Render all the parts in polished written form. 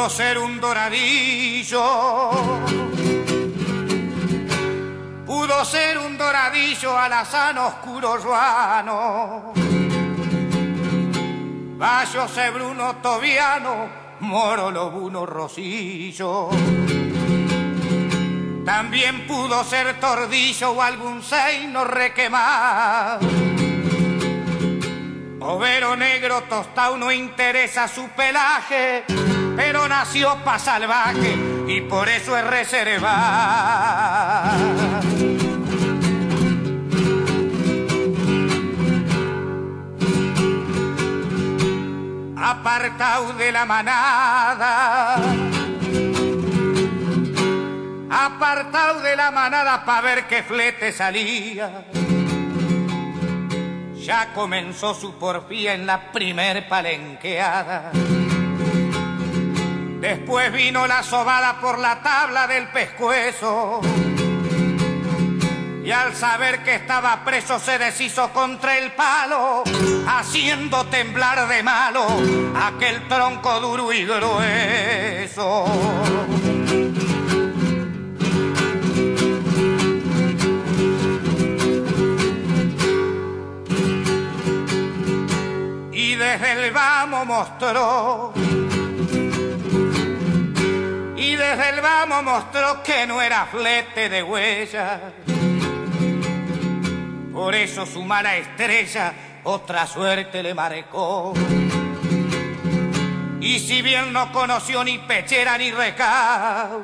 pudo ser un doradillo, pudo ser un doradillo alazano oscuro ruano, Bayo Sebruno Tobiano, Moro Lobuno Rosillo. También pudo ser tordillo o algún seino requemado, overo negro tostado, no interesa su pelaje, pero nació pa' salvaje y por eso es reservado. Apartado de la manada, apartado de la manada pa' ver qué flete salía. Ya comenzó su porfía en la primer palenqueada. Después vino la sobada por la tabla del pescuezo. Y al saber que estaba preso se deshizo contra el palo, haciendo temblar de malo aquel tronco duro y grueso. Y desde el vamos mostró, y desde el vamos mostró que no era flete de huellas. Por eso su mala estrella otra suerte le marcó. Y si bien no conoció ni pechera ni recao,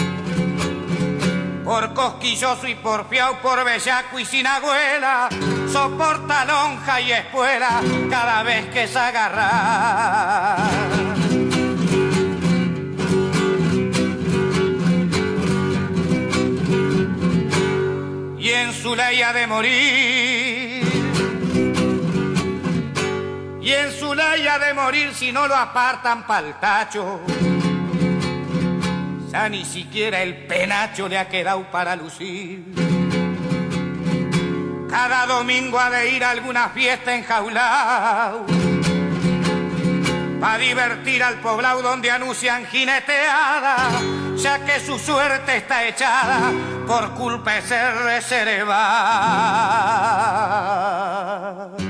por cosquilloso y porfiao, por bellaco y sin agüela, soporta lonja y espuela cada vez que se agarra. Y en su ley ha de morir, y en su ley ha de morir si no lo apartan pa'l tacho. Ya ni siquiera el penacho le ha quedado para lucir. Cada domingo ha de ir a alguna fiesta enjaulao, pa' divertir al poblado donde anuncian jineteada, ya que su suerte está echada por culpa de ser reservada.